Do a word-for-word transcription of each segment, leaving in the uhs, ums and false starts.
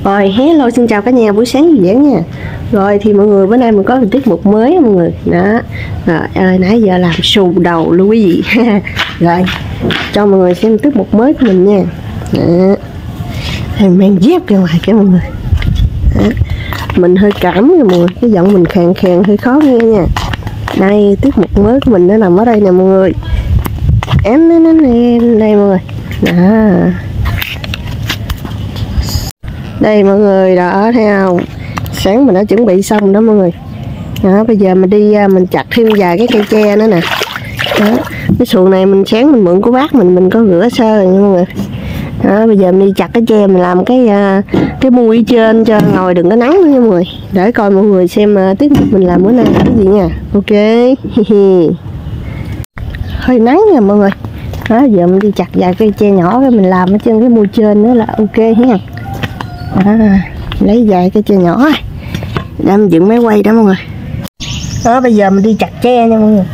Rồi, hello, xin chào cả nhà, buổi sáng vui vẻ nha. Rồi thì mọi người, bữa nay mình có một tiết mục mới mọi người. Đó. Rồi, ơi, nãy giờ làm xù đầu luôn quý vị. Rồi, cho mọi người xem tiết mục mới của mình nha. Đó. Thì mang dép ra ngoài cái mọi người. Đó. Mình hơi cảm nha mọi người, cái giọng mình khàn khàn hơi khó nghe nha. Đây, tiết mục mới của mình nó nằm ở đây nè mọi người. Em nó đây, đây mọi người. Đó. Đây mọi người, đó thấy không? Sáng mình đã chuẩn bị xong đó mọi người. Đó, bây giờ mình đi mình chặt thêm vài cái cây tre nữa nè. Đó, cái xuồng này mình sáng mình mượn của bác mình, mình có rửa sơ rồi nha mọi người. Đó, bây giờ mình đi chặt cái tre, mình làm cái cái mui trên cho ngồi đừng có nắng nữa nha mọi người. Để coi mọi người xem uh, tiết mục mình làm bữa nay là cái gì nha. Ok. Hơi nắng nha mọi người. Đó, giờ mình đi chặt vài cây tre nhỏ cái mình làm ở trên cái mui trên nữa là ok ha. À, lấy vài cái tre nhỏ để mình dựng máy quay đó mọi người. Đó, bây giờ mình đi chặt tre nha mọi người.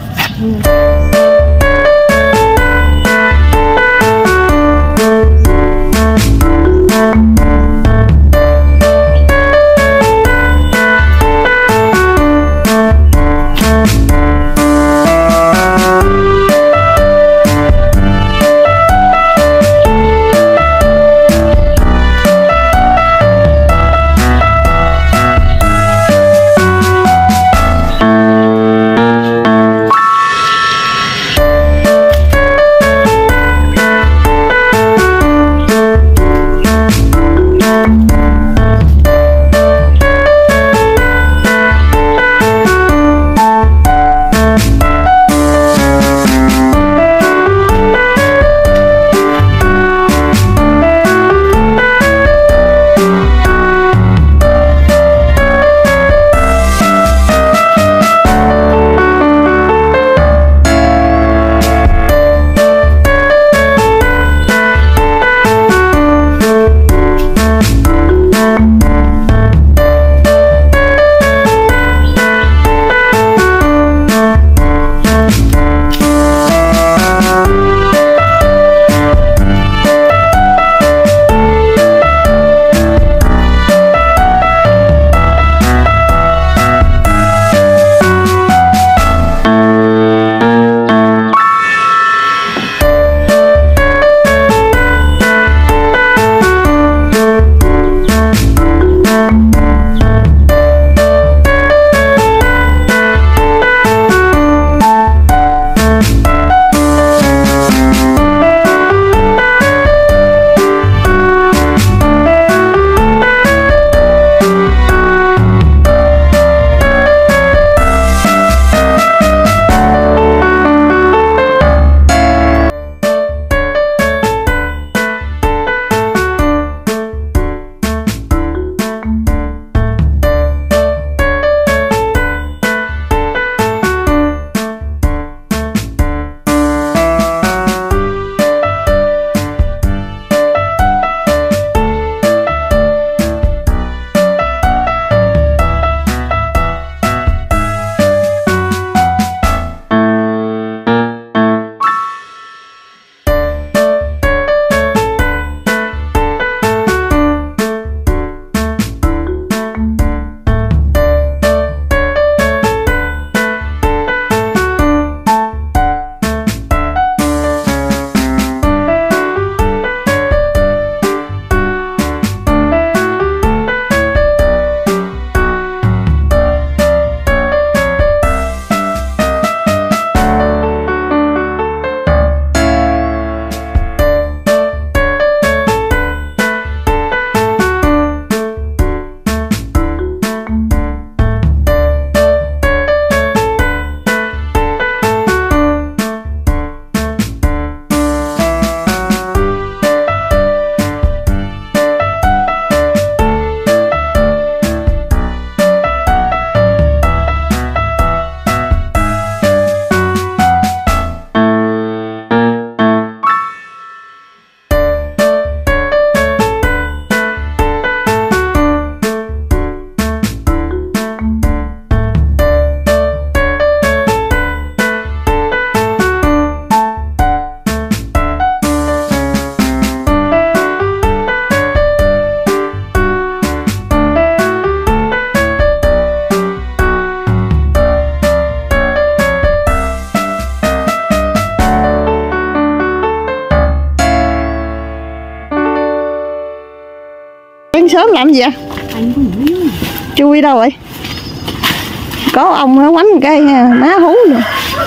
sớm làm gì vậy? Anh có ngủ. Chui đâu rồi? Có ông nó quánh cái má hú rồi.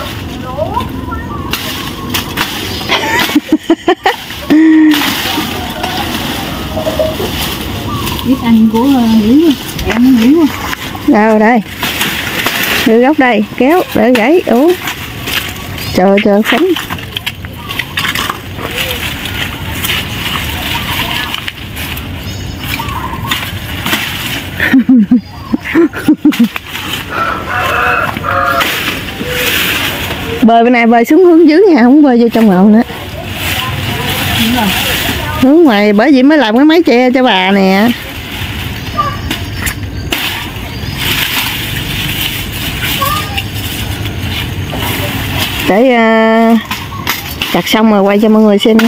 Biết anh của Hiếu em Hiếu không? Đâu đây? Đưa góc đây, kéo để gãy uống. Trời trời phấn. Bơi bên này bơi xuống hướng dưới nha, không bơi vô trong ngọn nữa. Hướng ngoài bởi vì mới làm cái mái che cho bà nè. Để uh, chặt xong rồi quay cho mọi người xem.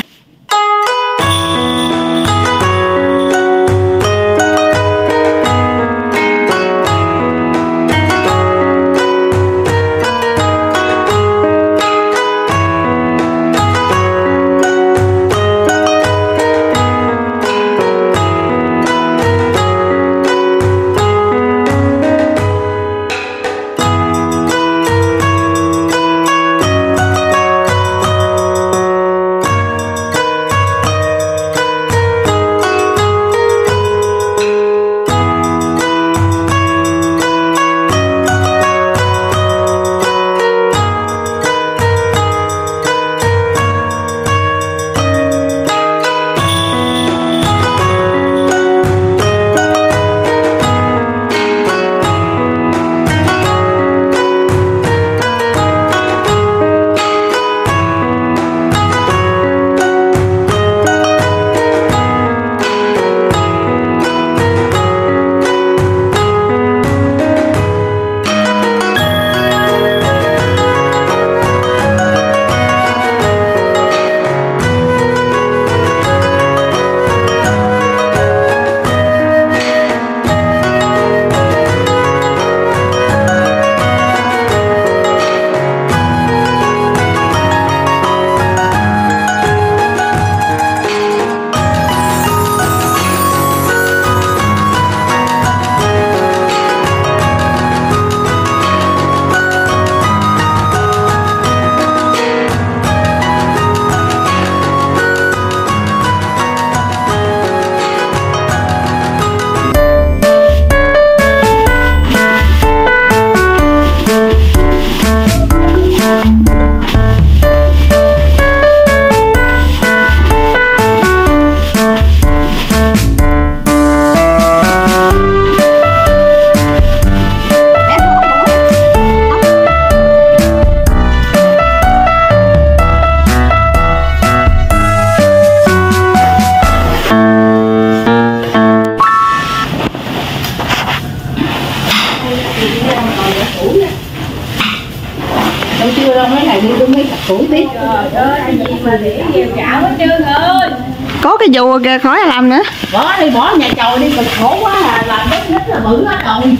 Đâu chưa đâu, mấy này đi tôi mới cặp củi tiếp. Trời ơi, anh gì mà để nhiều chảo hết trơn ơi. Có cái dù kìa, khỏi làm nữa. Bỏ đi, bỏ nhà chầu đi, cực khổ quá à, làm đất nít là bự hết rồi.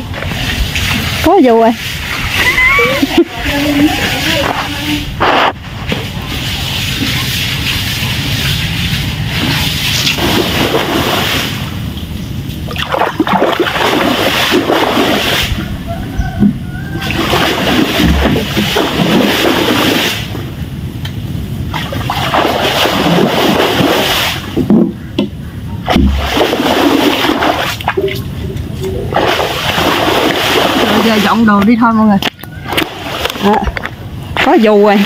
Có dù rồi. Giờ dọn đồ đi thôi mọi người. À, có dù rồi.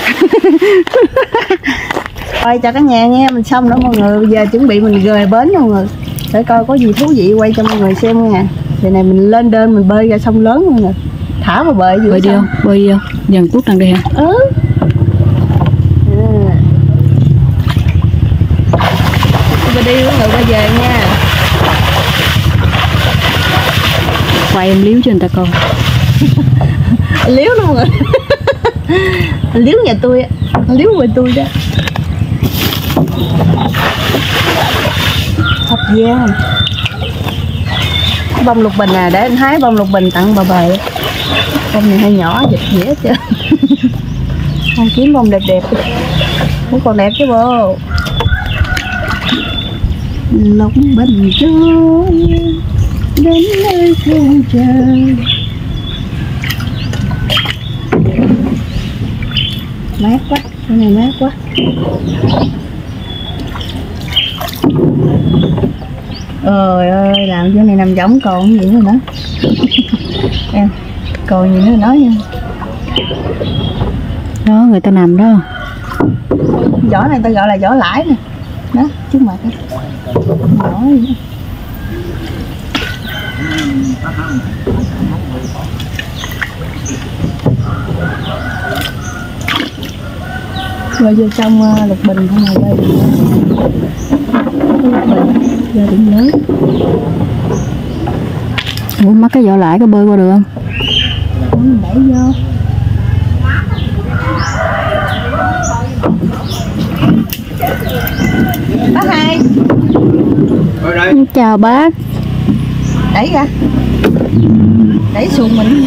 Quay cho cả nhà nha, mình xong đó mọi người. Bây giờ chuẩn bị mình rời bến mọi người, để coi có gì thú vị quay cho mọi người xem nha. Giờ này mình lên đơn mình bơi ra sông lớn mọi người, thả vào bơi vừa bơi đi không? Bơi đi không? Dần Quốc đang đây hả? Ừ. À. Bây đi mọi người quay về nha. Quay em liếu cho người ta coi. Liếu luôn mọi người. Liếu nhà tôi, liếu quê tôi đó. Hấp da. Bông lục bình à, để anh hái bông lục bình tặng bà bề. Bông này hơi nhỏ, dịch dễ chứ. Con kiếm bông đẹp đẹp. Muốn còn đẹp chứ bộ. lúc bình trôi đến nơi phương trời. Mát quá, cái này mát quá. Ôi ơi, làm chỗ này nằm giống còn gì nữa nữa. Em, còn gì nữa nói nha. Đó, người ta nằm đó. Vỏ này ta gọi là vỏ lãi nè. Đó, trước mặt đó. Vỏ gì đó. Rồi vô trong uh, lục bình không này đây. Lục bình, gia đình lớn. Ủa, mắc cái vỏ lãi có bơi qua được không? Không, đẩy vô. Bác hai. Chào bác. Đẩy ra. Đẩy xuồng mình.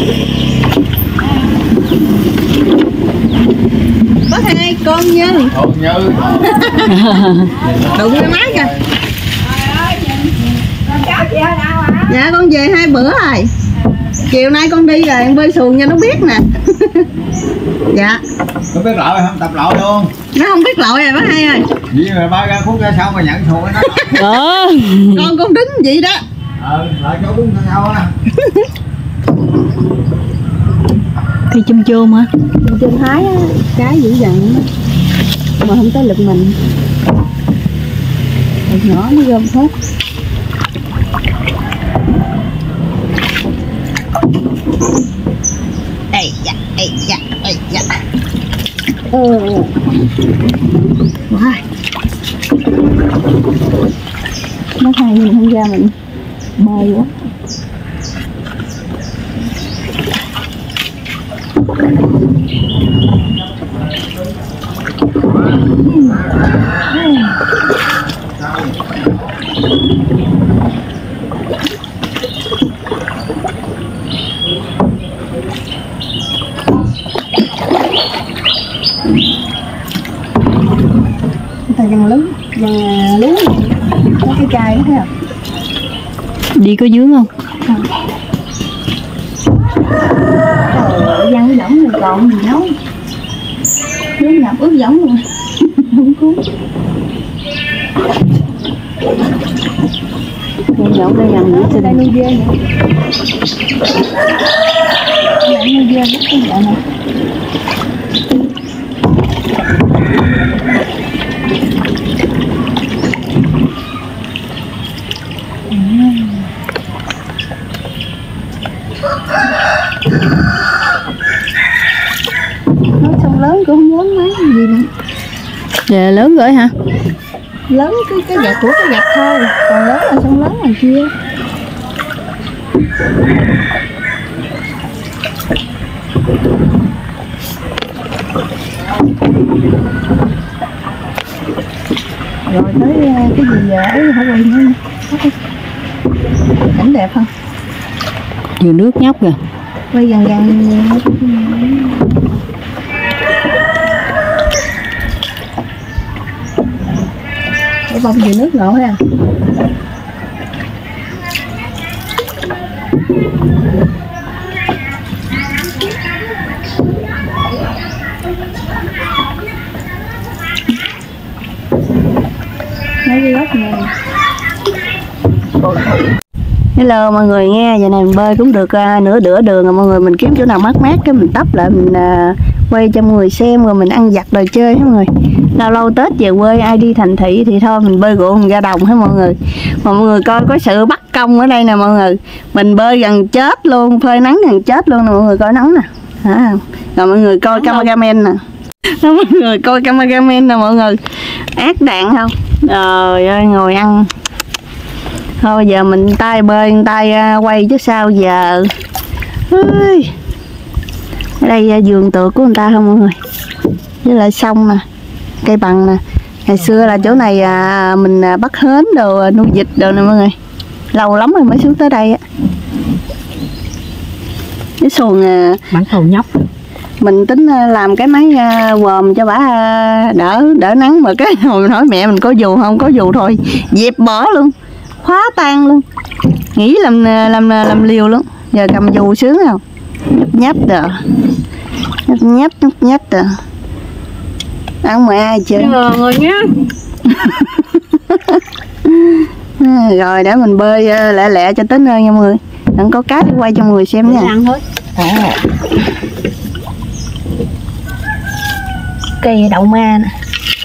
Bác hai, con Như. Con Như. Đụng cái máy kìa. Dạ con về hai bữa rồi. Chiều nay con đi rồi, bơi xuồng cho nó biết nè. Dạ. Nó biết lội không? Tập lội luôn. Nó không biết lội rồi bác hai ơi. Vậy mà ba ra phút ra sau mà nhận xuồng nó. Đó. Con con đứng vậy đó. Ờ, lại chỗ đứng sau á. Thì chum chum hả? Trên Thái á, cái dữ dằn đó. Mà không tới lượt mình. Một nhỏ nó gom hết. Ây da, ây da, ây da. Ừ. Wow. Nó hai nhìn không ra mình bơi quá. Thằng dần lớn, dần lú có cái chai đó thấy không? Đi có dướng không? Không. Trời ơi, dần giống rồi còn gì nấu. Nước ngập ướt giống luôn. Không cuốn. Dần giống đây gần nữa Ở đây nuôi dê nữa. Mẹ nuôi dê rất cái dạ này. Nói sông lớn cũng không lớn mấy gì nữa. Dạ lớn rồi hả? Lớn cái cái vạch của cái vạch thôi, còn lớn là sông lớn ngoài kia. Rồi tới cái gì giờ ấy phải quay nữa. Cảnh đẹp không? Vừa nước nhóc kìa. Quay gần gần. Cái bông vừa nước ngộ ha. Mấy cái gốc này. Hello mọi người nghe, giờ này mình bơi cũng được uh, nửa đửa đường rồi mọi người, mình kiếm chỗ nào mát mát cái mình tấp lại mình uh, quay cho mọi người xem rồi mình ăn vặt rồi chơi hết mọi người. Lâu lâu Tết về quê ai đi thành thị thì thôi mình bơi gội mình ra đồng hết mọi người. Mà mọi người coi có sự bắt công ở đây nè mọi người, mình bơi gần chết luôn, phơi nắng gần chết luôn nè mọi người, coi nắng nè. À, rồi mọi người coi cameraman nè. Đó, mọi người coi cameraman nè mọi người, ác đạn không? Trời ơi ngồi ăn. Thôi giờ mình tay bơi tay quay chứ sao giờ. Ui. Ở đây vườn tược của người ta không mọi người, với lại sông nè, cây bằng nè. Ngày xưa là chỗ này à, mình bắt hến đồ nuôi vịt đồ nè mọi người, lâu lắm rồi mới xuống tới đây á. Cái xuồng Bán thầu nhóc. mình tính làm cái máy vòm cho bả đỡ đỡ nắng, mà cái hồi mình hỏi mẹ mình có dù không, có dù thôi dẹp bỏ luôn, khóa tan luôn, nghĩ làm làm làm liều luôn. Giờ cầm dù sướng không, nhấp nhấp rồi, nhấp nhấp nhấp nhấp rồi, ăn mẹ ai chưa ngon rồi nhá. Rồi để mình bơi lẹ lẹ cho tới nơi nha mọi người, đừng có cá đi quay cho mọi người xem nha. Ăn thôi. À. Cây đậu ma nè,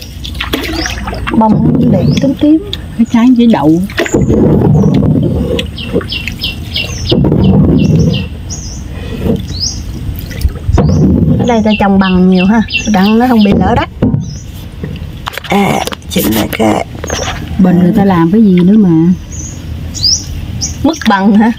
bông đẹp tím tím, cái trái với đậu. Ở đây ta trồng bằng nhiều ha, đặng nó không bị lỡ đất. À, chỉnh lại cái Bình người ta làm cái gì nữa mà mất bằng hả?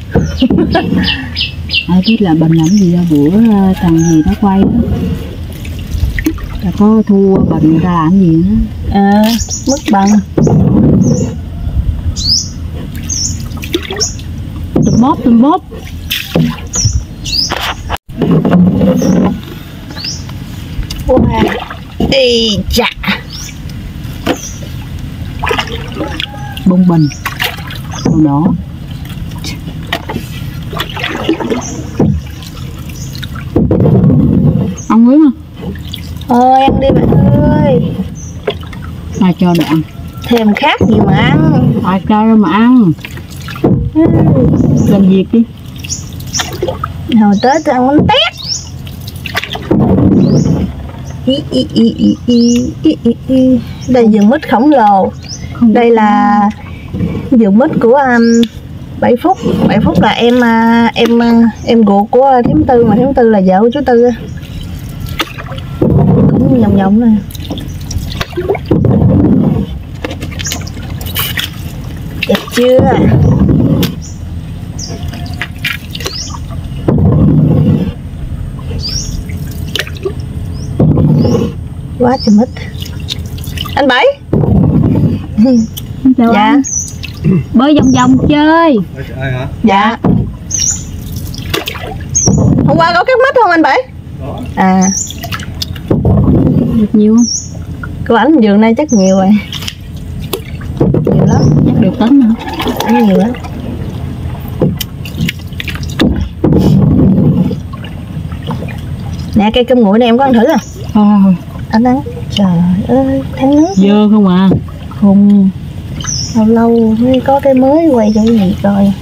ai biết là Bình làm gì ra bữa thằng gì nó quay đó là có thua Bình người ta làm gì nữa. À, mất bằng. Tùm bóp tùm bóp. Wow. Ê chà. Bông Bình màu đỏ. Ăn muốn không? Thôi ăn đi bạn ơi. Ai cho để ăn? Thèm khác gì mà ăn. Ai cho mà ăn. Làm việc đi. Hồi tới tôi ăn bánh tét. Ý, ý, ý, ý, ý, ý, ý, ý. Đây vườn mít khổng lồ. Đây là vườn mít của um, bảy Phúc. bảy Phúc là em uh, em uh, em ruột của Thím Tư, mà Thím Tư là vợ của chú Tư. Cũng vòng vòng này. Đẹp chưa? Quá trời mít. Anh Bảy. Chào Dạ. anh. Bơi vòng vòng chơi. hả? Dạ. Hôm qua có cắt mít không anh Bảy? Có. À, Được nhiều không? của ảnh vườn này chắc nhiều rồi. Nhiều lắm. Chắc được tấn hả? Ảnh nhiều lắm. Nè cây cơm nguội này em có ăn thử à? Thôi Anh ăn. Trời ơi, tháng nước dơ không à. khùng. Lâu lâu mới có cái mới quay cho cái gì coi.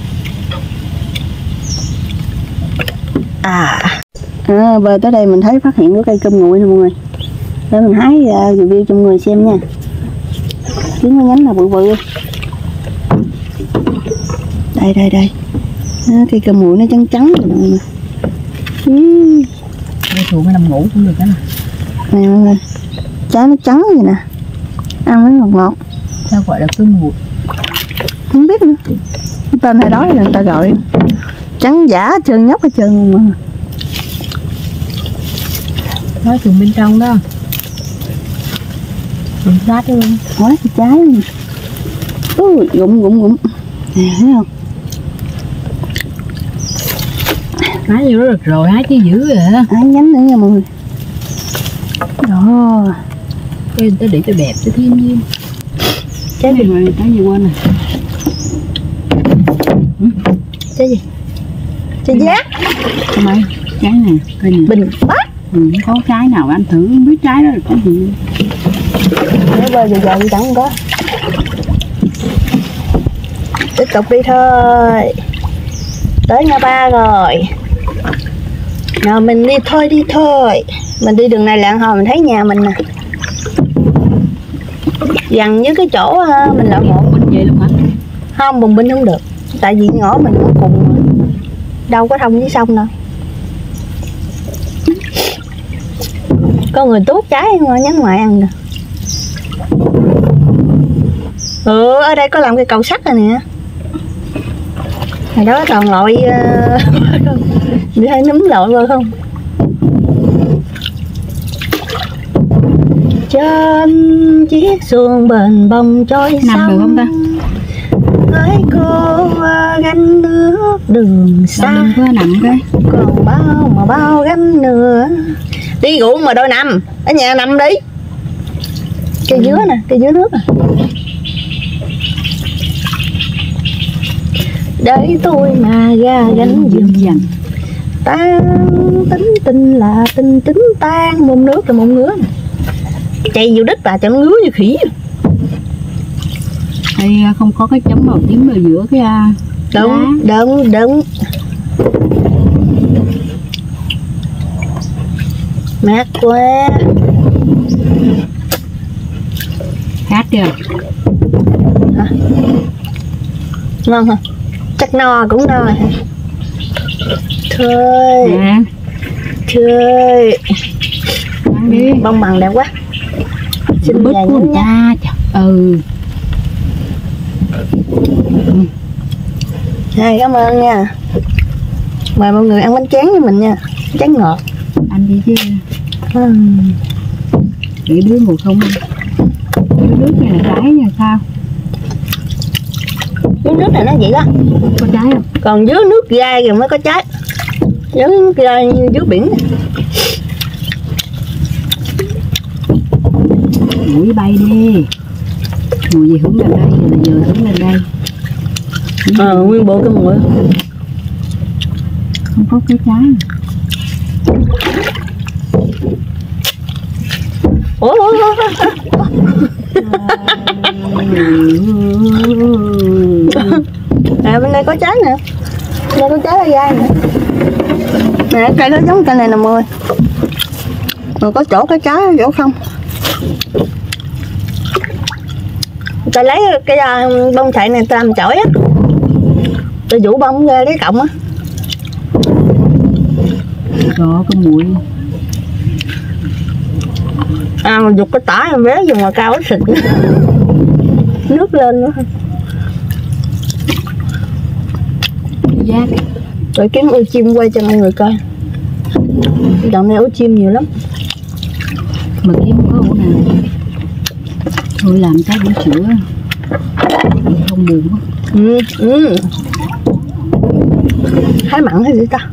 À, à bơi tới đây mình thấy phát hiện có cây cơm nguội nè mọi người. Để mình hái uh, review cho mọi người xem nha. Trứng nó nhánh là bự bự. Đây đây đây. À, cây cơm nguội nó trắng trắng rồi mọi người. Uhm. Đây thường cái nằm ngủ cũng được đó nè. Nè mọi người, trái nó trắng vậy nè, ăn mới ngọt ngọt. Sao gọi là cơm nguội? Không biết nữa, cái tên hay đó là người ta gọi. Trắng giả trơn nhóc hết trơn mà. Nói thường bên trong đó đừng sát luôn. Quá cái trái này. Ui, gụng gụng gụng. Nè thấy không? Hái vô đó được rồi, hái chứ dữ rồi hả? Hái nhánh nữa nha mọi người. Đó. Cái người ta để cho đẹp cho thiên nhiên. Trái gì? Rồi trái gì quên rồi. Trái gì? Trái giác. Cái mấy trái này, cây này. Bình bát. Ừ, có trái nào ăn thử không biết trái đó là cái gì. Nếu bơi giờ giờ chẳng không có. Tiếp tục đi thôi. Tới ngã ba rồi. Nào mình đi thôi đi thôi. Mình đi đường này lạng hồi mình thấy nhà mình nè. Gần với cái chỗ uh, mình lạng hộ. Binh vậy luôn hả? Không, bùng binh không được. Tại vì ngõ mình nó cùng đâu có thông với sông đâu. Có người tuốt trái nhánh ngoại ăn nè. Ừ, ở đây có làm cái cầu sắt rồi nè. Hồi đó toàn loại đi hay núm loại rồi không? Trên chiếc xuồng bền bông trôi nằm được không ta? Hỡi cô gánh nước đường xa, đừng có nằm cái còn bao mà bao gánh nữa. Đi ngủ mà đôi nằm ở nhà nằm đi. Cây dứa nè, cây dứa nước nè. Để tôi mà ra gánh giùm dần tan tính tình là tình tính tan. Môn nước là môn ngứa nè. Chạy vô đất là cho nó ngứa như khỉ. thì không có cái chấm màu tím ở giữa cái Đúng, đúng, đúng. Mát quá. khát chưa? Hả? Ngon hả? Chắc no cũng no hả? Thôi, Nè, thôi. ăn đi. Bông bằng đẹp quá. Xin Bứt về của nhé người nha. ta trời. Ừ. Rồi, cảm ơn nha. Mời mọi người ăn bánh tráng với mình nha. Tráng ngọt. Ăn đi chứ. Uhm. Để đứa ngồi không ăn. Đứa nước này là trái nha sao? Nước nước này nó vậy đó. Có trái không? Còn dưới nước gai rồi mới có trái. Dưới nước gai như dưới biển. Mũi bay đi. Mùi gì hướng lên đây, là giờ hướng lên đây. Ờ, nguyên bộ cái mũi. Không có cái trái. Ủa, ủa, ủa. Nè, bên đây có trái nè. Bên đây có trái là gai nè. Nè, cây đó giống cây này nè mọi người. Mà có chỗ cái trái, chỗ không. Người ta lấy cái uh, bông sậy này ta làm chổi á. Ta vũ bông ra lấy cọng á. Có cái mũi. À mà dục cái tả em bé dùng mà cao xịt. Nước lên nữa. Giác. Rồi kiếm ô chim quay cho mọi người coi. Dạo này ổ chim nhiều lắm. Mà kiếm có ổ nào. Thôi làm cái buổi sữa. Không buồn quá. Ừ, ừ. Hái mặn hay gì ta?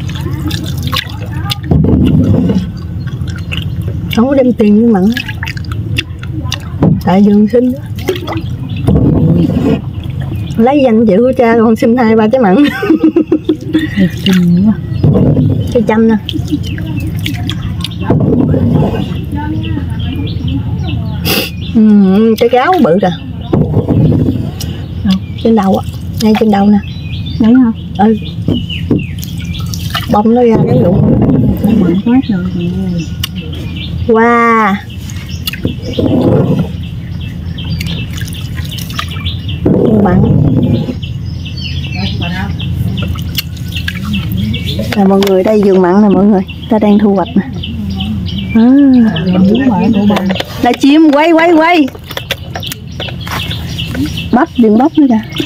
Không có đem tiền với mặn. Tại vườn sinh đó. Lấy danh chữ của cha con xin hai ba trái mặn. Kinh quá. Cái chăm nè. Ừ, cái gáo bự kìa. Trên đầu á, ngay trên đầu nè. Đấy hả? Ừ. Bông nó ra cái rụng. Nó mặn quá rồi. Wow. Mặn. Nè mọi người, đây vườn mặn nè mọi người. Ta đang thu hoạch nè. À. Là chim quay quay quay. Bắp, đừng bắp nữa kìa.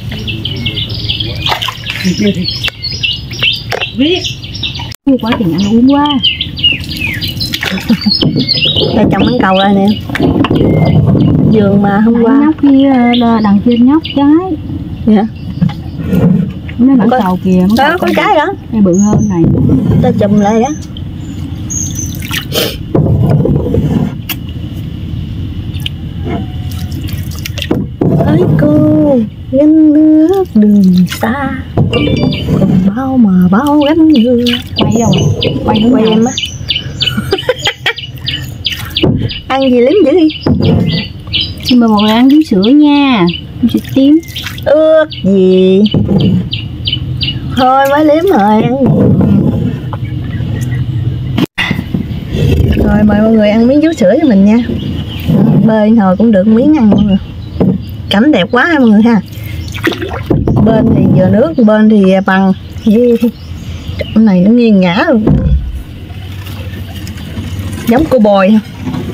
Quá trình ăn uống quá. Đây trồng bánh cầu rồi nè. Vườn mà hôm qua Nhóc kia là đằng trên nhóc trái. dạ. Nó bản Có- cầu kìa. nó Đó có trái đó. Cái bự hơn này. Ta chùm lại đó. Hỡi cô gánh nước đường xa, còn bao mà bao gánh ngựa. Quay đâu rồi? Quay hướng Quay nào? em á. Ăn gì liếm dữ đi. Xin mời mọi người ăn bún sữa nha. Bún sữa tím. Ước gì. Thôi mới liếm rồi ăn gì. Rồi mời mọi người ăn miếng vú sữa cho mình nha. Bơi hồi cũng được miếng ăn mọi người. Cảnh đẹp quá ha mọi người ha. Bên thì dừa nước, bên thì bằng. Cái này nó nghiêng ngã luôn. Giống cô bồi ha.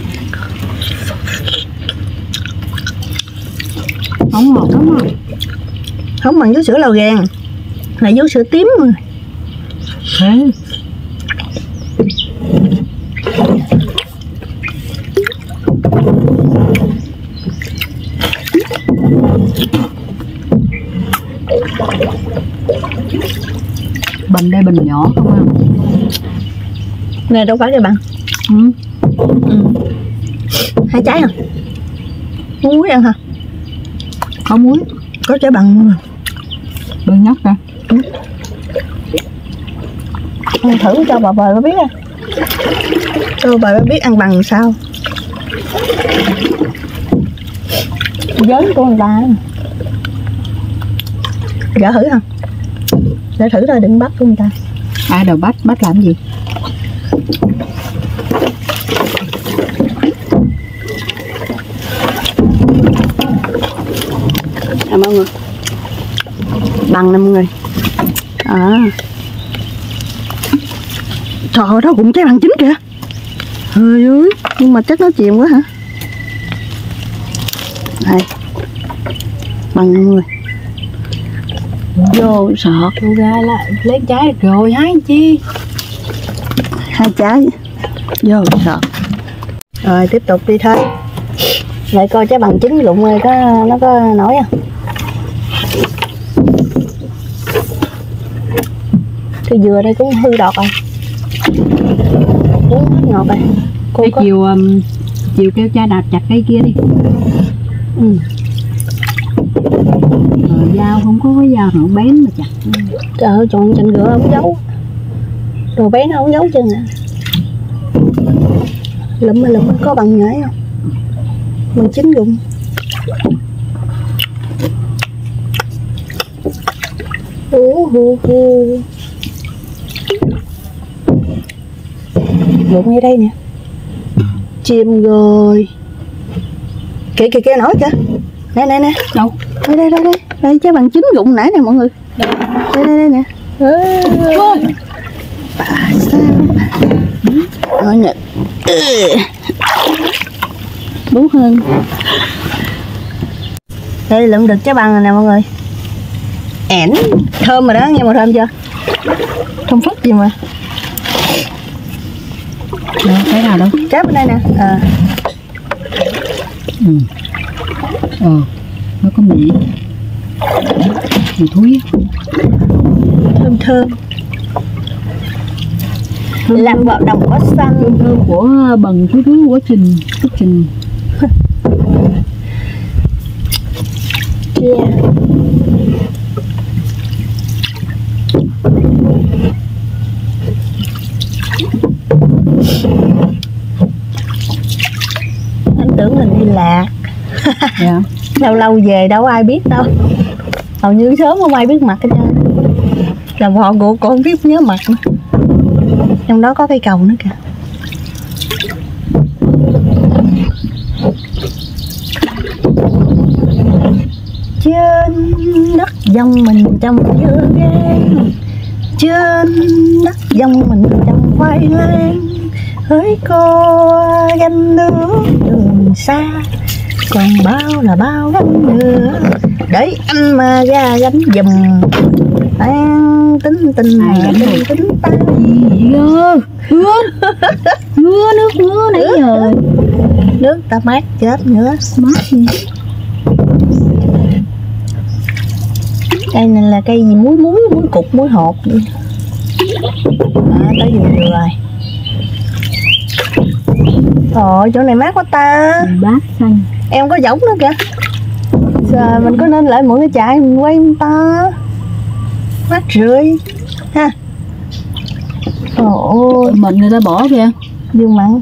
Không ngọt lắm không? Không bằng vú sữa lò gàng. Là vú sữa tím mà. Thế. bình nhỏ không à. Này đâu phải cái bằng. Ừ. Ừ. Hai trái hả? Muối ăn hả? Có muối. Có trái bằng luôn. Đừng nhóc ra. Ừ. Ăn thử cho bà bà nó biết à. Cho bà nó biết ăn bằng sao. Giới của người ta. Gỡ thử không? Để thử thôi, đừng bắt của người ta. Ai đâu bắt, bắt làm gì? À, mọi người. Bằng nè mọi người. À. Trời ơi, đó cũng trái bằng chín kìa. Trời ơi, nhưng mà chắc nó chìm quá hả? Đây. Bằng mọi người. Vô sọt. Cô ra là lấy trái rồi hái chi? Hai trái. Vô sọt. Rồi tiếp tục đi thôi. Lại coi trái bằng chín lụng rồi có nó có nổi không? Cái dừa đây cũng hư đọt rồi. Uống hết ngọt rồi. Cô Cái có... chiều um, chiều kêu cha đạp chặt cây kia đi. Ừ. Rồi dao không có cái dao nào bén mà chặt. Trời ơi, chọn chành gựa không giấu. Đồ bé nó không giấu chân nè. Lụm mà lụm có bằng nhảy không? Bằng chín rụng. Ú hu hu. Rụng ngay đây nè. Chim rồi. Kìa kìa kìa nổi kìa. Nè nè nè. Đâu? Đây đây đây đây. Đây trái bằng chín rụng nãy nè mọi người. Đây đây đây nè. Ôi. Bà sao? Nói nè. Đúng hơn. Đây lượm được trái bằng rồi nè mọi người. Ẻn. Thơm rồi đó, nghe mùi thơm chưa? Thơm phức gì mà. Đâu, cái nào đâu? Trái bên đây nè. À. Ừ. Ờ, nó có mùi. Mùi thúi. Thơm thơm. Làm vợ đồng có xanh. Thơm thơm của bằng thúi thúi quá trình. Quá trình. Yeah. Anh tưởng mình đi lạc. Dạ. Lâu lâu về đâu ai biết đâu. Hầu như sớm không ai biết mặt hết trơn. Làm họ của cô không biết nhớ mặt nữa. Trong đó có cây cầu nữa kìa. Trên đất dòng mình trồng dưa gan, trên đất dòng mình trồng khoai lang, hỡi cô gánh nước đường xa, còn bao là bao gánh nữa, để anh mà ra gánh giùm. An tính tình Ai gánh tính rồi? tính ta Gì ơ? Mưa. Mưa nước mưa nãy giờ. nước ta mát chết nữa. Mát gì? Đây này là cây gì muối muối muối cục muối hột đi. À, tới vừa vừa rồi. Ôi chỗ này mát quá ta. Bát xanh. Em có giống nữa kìa. Giờ mình có nên lại mượn cái chại mình quay không ta? Mát rưỡi ha. Ôi Mình người ta bỏ kìa. dương mặn.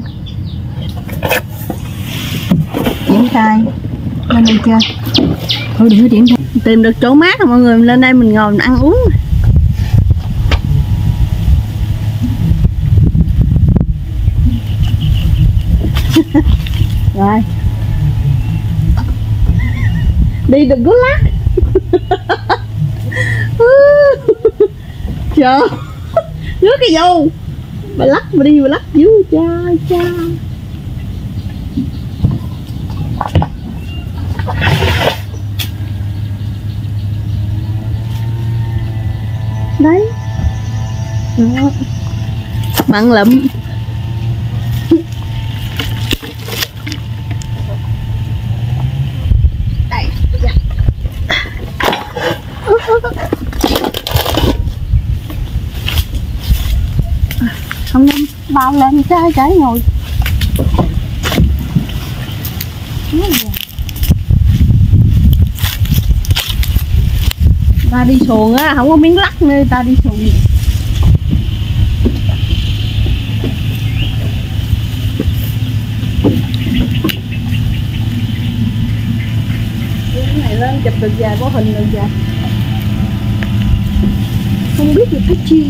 Triển khai lên đây chưa? Thôi đừng có triển khai. Tìm được chỗ mát rồi mọi người, lên đây mình ngồi mình ăn uống. Rồi đi đừng có lắc. Trời nước cái dâu bà lắc mà đi bà lắc dữ cha cha. Đấy đó. Mặn lụm. Đây. to lên trái trái ngồi. Ta đi xuồng á, không có miếng lắc nữa, ta đi xuồng. Cái này lên chụp được dài, có hình được dài. Không biết được cái chi.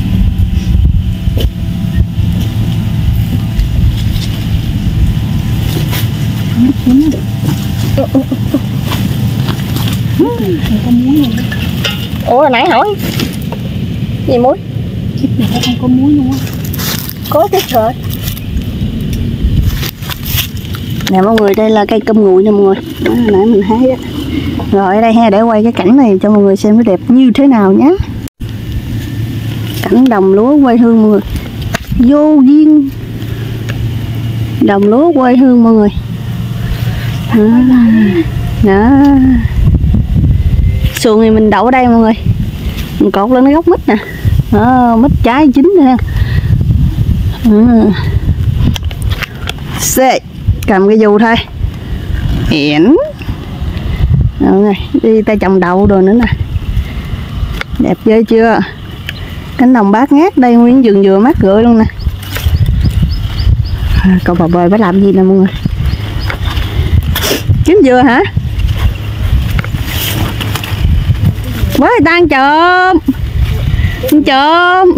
Không có muối luôn. Ủa hồi nãy hỏi gì muối? Chiếc này không có muối luôn á. Có chứ trời. Nè mọi người, đây là cây cơm nguội nè mọi người. Đó, hồi nãy mình hái á. Rồi ở đây ha, để quay cái cảnh này cho mọi người xem nó đẹp như thế nào nhé. Cảnh đồng lúa quê hương mọi người. Vô duyên. Đồng lúa quê hương mọi người. Đó. Đó. Xuồng thì mình đậu ở đây mọi người. Mình cột lên cái gốc mít nè. Đó, mít trái chín nè. Ừ. Xê, cầm cái dù thôi. Hiển. Rồi, đi tay trồng đậu rồi nữa nè. Đẹp ghê chưa? Cánh đồng bát ngát đây, nguyên vườn dừa mát rượi luôn nè. Cậu bà bơi phải làm gì nè mọi người? Kiếm dừa hả? Quá người ta ăn trộm. Ăn trộm.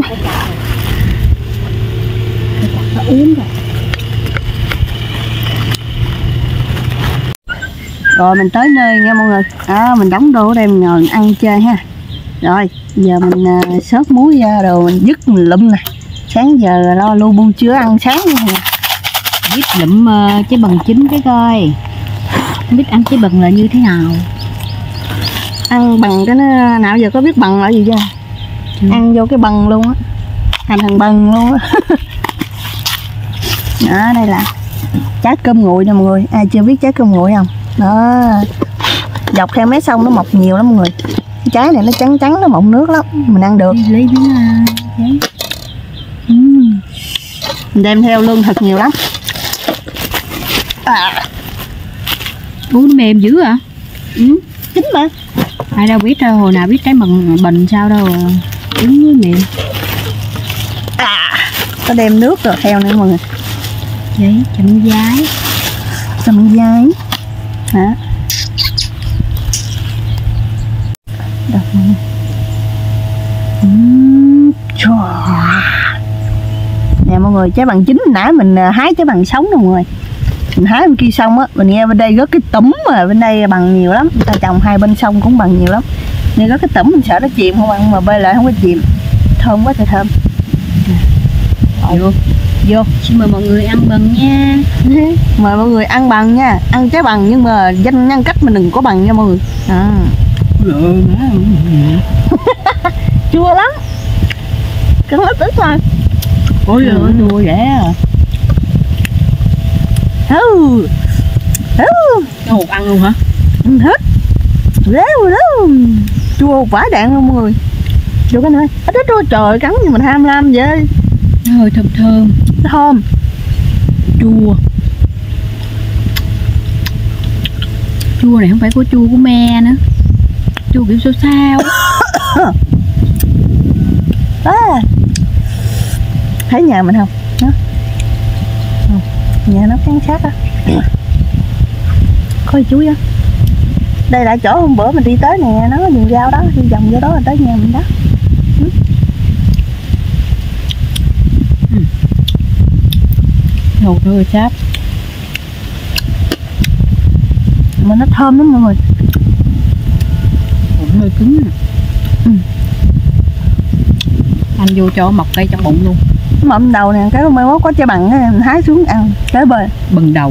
Rồi mình tới nơi nha mọi người. Đó, mình đóng đồ ở đây mình ngồi ăn chơi ha. Rồi giờ mình uh, xớt muối ra rồi mình dứt mình lụm nè. Sáng giờ lo lu bu chưa ăn sáng nha. Biết lụm uh, trái bần chín cái coi. Không biết ăn trái bần là như thế nào. Ăn bằng cái nó nào giờ có biết bằng là gì chưa? Ừ. Ăn vô cái bần luôn á. Thành thằng bần luôn á. Đó, đây là trái cơm nguội nè mọi người. Ai chưa biết trái cơm nguội không? Đó. Dọc theo mé sông nó mọc nhiều lắm mọi người. Cái trái này nó trắng trắng, nó mọng nước lắm. Mình ăn được. Lấy miếng giấy. Uhm. Mình đem theo lương thực nhiều lắm. À. Ủa nó mềm dữ hả? Ừ, chín mà. Ai đâu biết đâu, hồi nào biết trái bần bần sao đâu. Đúng với mềm. À. Có đem nước rồi theo nữa mọi người. Giấy chấm giấy. Chấm giấy. Hả? Đọc mọi người. Uhm, nè mọi người, trái bằng chín nãy mình hái trái bằng sống nè mọi người. Mình hái bên kia xong á, mình nghe bên đây rất cái tủm mà bên đây bằng nhiều lắm. Ta trồng hai bên sông cũng bằng nhiều lắm. Nên rất cái tủm mình sợ nó chìm không ăn, mà bơi lại không có chìm. Thơm quá trời thơm. Rồi vô. Vô, xin mời mọi người ăn bằng nha. Mời mọi người ăn bằng nha. Ăn trái bằng nhưng mà danh nhân cách mình đừng có bằng nha mọi người. À. Chua lắm. Cắn hết tức thôi. Ôi giời ơi, chua dễ à. Hú. Hú. Cái hột ăn luôn hả? Ăn hết. Rế rồi đó. Chua vãi đạn luôn mọi người. Vô cái nơi. Ít ít trời cắn như mình ham lam vậy. Nó hơi thơm thơm. Nó thơm. Chua. Chua này không phải có chua của me nữa. Chua kiểu sao sao. À. Thấy nhà mình không? Đó. Nhà nó cắn sát á. Coi chú á. Đây là chỗ hôm bữa mình đi tới nè, nó có đường rau đó, đi vòng vô đó là tới nhà mình đó. Ừ. Ừ. Hột hơi sáp. Mà nó thơm lắm mọi người. Hột hơi cứng nè. Ừ. Anh vô cho mọc cây trong bụng luôn. Mậm đầu nè, cái mai mốt có trái bằng cái mình hái xuống ăn tới bơi. Bần đầu.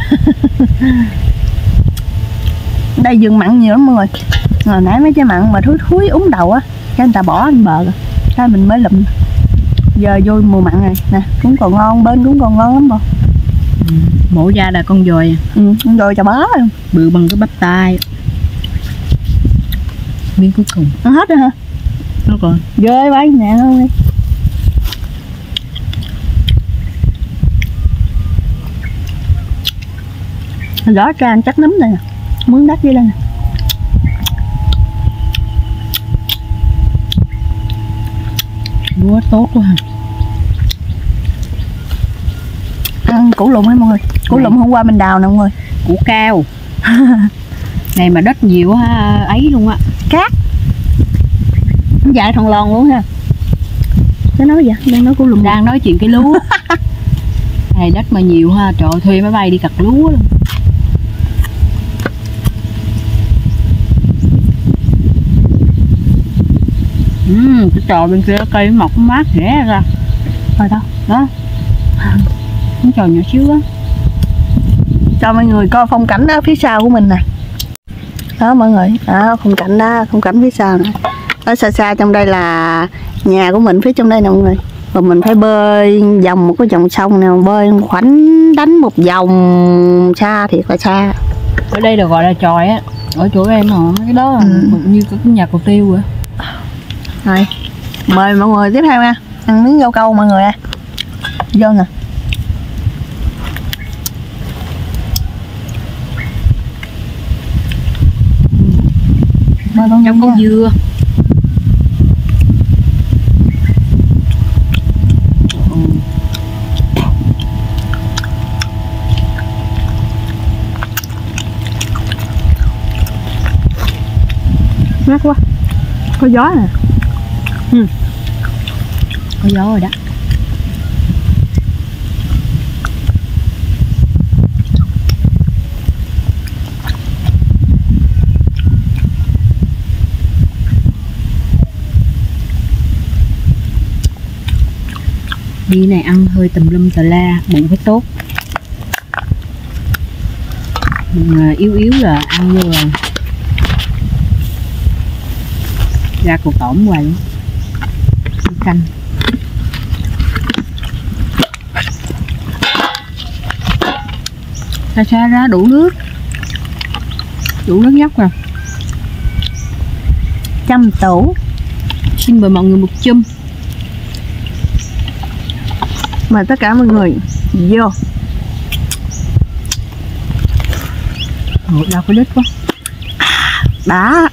Đây vườn mặn nhiều lắm mọi người. Hồi nãy mấy trái mặn mà thúi thúi úng đầu á, cái người ta bỏ lên bờ rồi, cái mình mới lụm. Giờ vô mùa mặn này nè, cũng còn ngon, bên cũng còn ngon lắm mà. Ừ. Mổ ra là con dồi. Ừ, con dồi chà bá luôn. Bự bằng cái bắp tay. Miếng cuối cùng. Ăn hết rồi hả? Nó còn. Ghê quá, nè luôn đi. Hồi đó ra ăn chắc nấm này nè, mướn đất dưới đây nè. Lúa tốt quá ha. Ăn củ lụng ấy mọi người. Củ Này. lụng hôm qua mình đào nè mọi người. Củ cao. Này mà đất nhiều ha, ấy luôn á. Cát. Dại thằng lòn luôn ha. Nó nói vậy, đang nói củ lụng. Đang nói chuyện cái lúa. Này đất mà nhiều ha, trời ơi, thuê máy bay đi cặt lúa luôn. Ừm, cái trò bên kia cây mọc mát rẻ ra. Rồi đâu? Đó. Cái trò nhỏ xíu á. Cho mọi người coi phong cảnh đó phía sau của mình nè. Đó mọi người, đó phong cảnh đó, phong cảnh phía sau nè. Ở xa xa trong đây là nhà của mình, phía trong đây nè mọi người. Và mình phải bơi vòng một cái dòng sông nào, bơi khoảnh đánh một vòng xa thiệt là xa. Ở đây là gọi là tròi á. Ở chỗ em hả? Cái đó là Ừ. như cái nhà cầu tiêu vậy. Rồi, mời mọi người tiếp theo nha. Ăn miếng rau câu mọi người ơi. Vô nè. Mời con Trong con nha. dưa. Mát quá. Có gió nè. Ừ. Có gió rồi đó. Đi này ăn hơi tùm lum tà la, bụng phải tốt. Bụng yếu yếu là ăn vô là ra cột tỏm hoài luôn. Canh xa xa ra đủ nước, đủ nước nhóc rồi. Chăm tủ. Xin mời mọi người một chum. Mời tất cả mọi người vô. Ủa, đâu có đít quá. Đã.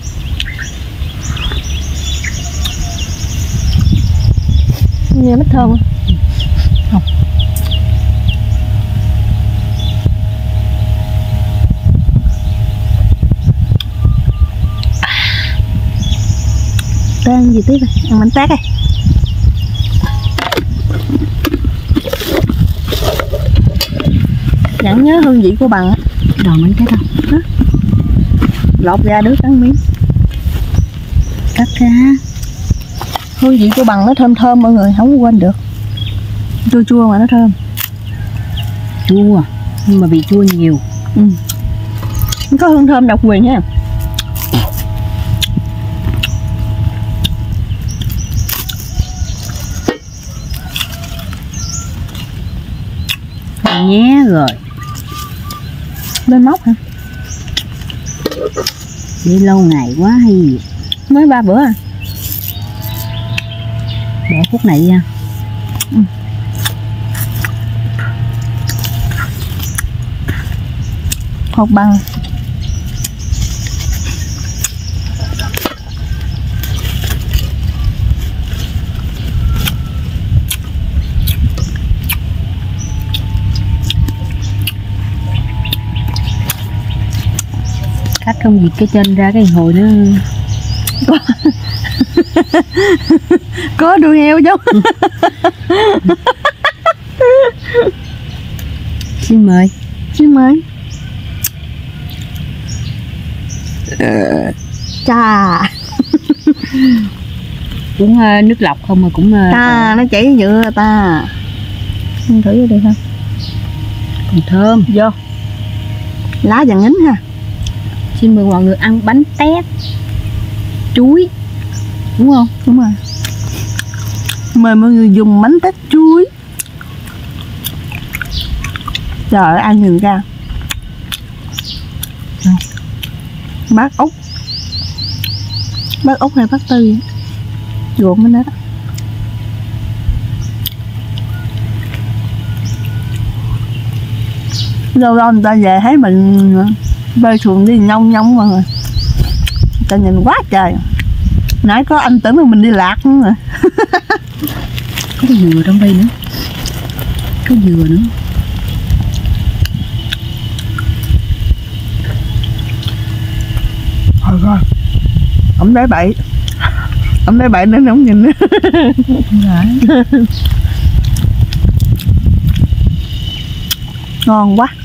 Nghe mít thơm không? Không. Tới ăn gì tiếp rồi? Ăn bánh tét đây. Chẳng nhớ hương vị của bằng á. Đòn bánh tét không? Lột ra đứa cắn miếng. Cắt ra. Hương vị của bằng nó thơm thơm mọi người, không có quên được. Chua chua mà nó thơm. Chua nhưng mà bị chua nhiều. Ừ. Nó có hương thơm độc quyền ha. Nhé rồi. Lên móc hả? Đi lâu ngày quá hay gì. Mới ba bữa à. Bỏ phút này nha. Ừ. Hột bằng. Cắt không gì cái chân ra cái hồi nữa. Có đuôi heo chứ. Xin mời. Xin mời. Chà. Cũng uh, nước lọc không mà cũng uh, Ta nó chảy nhựa ta. Ăn thử vô đi ha. còn thơm. Vô. Lá vàng ngính ha. Xin mời mọi người ăn bánh tét chuối, đúng không? Đúng rồi. Mời mọi người dùng bánh tét chuối. Trời ơi, ăn nhìn ra. Bát út. Bát út hay bát tư gồm bên đó đó. lâu lâu người ta về thấy mình bơi xuồng đi nhông nhông mọi người, người ta nhìn quá trời. Nãy có anh tưởng là mình đi lạc nữa rồi. Có cái dừa trong đây nữa, có dừa nữa. Thôi coi, ổng nói bậy, ổng nói bậy nên ổng nhìn nữa. Ngon quá.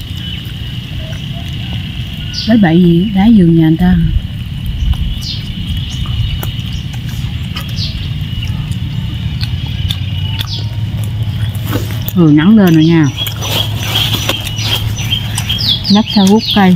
Lấy bậy gì? Đá vườn nhà người ta. Ừ, nắng lên rồi nha. Nhắc sao hút cây.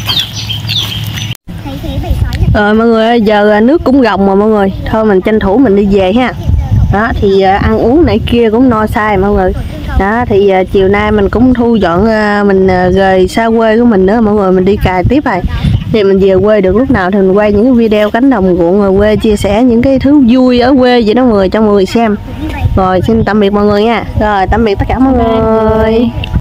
Rồi mọi người ơi, giờ nước cũng gồng mà mọi người. Thôi mình tranh thủ mình đi về ha. Đó thì ăn uống nãy kia cũng no say mọi người. Đó thì chiều nay mình cũng thu dọn, mình rời xa quê của mình nữa mọi người, mình đi cày tiếp rồi. Thì mình về quê được lúc nào thì mình quay những cái video cánh đồng ruộng người quê, chia sẻ những cái thứ vui ở quê vậy đó mọi người cho mọi người xem. Rồi xin tạm biệt mọi người nha. Rồi tạm biệt tất cả mọi người.